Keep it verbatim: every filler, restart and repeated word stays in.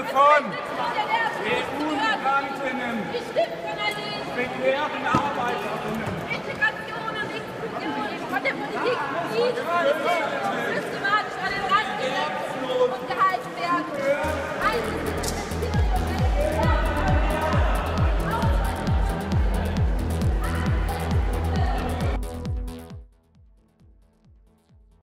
von E U-Migrantinnen, bekehrten Arbeiterinnen, Integration und Inklusion von der Politik.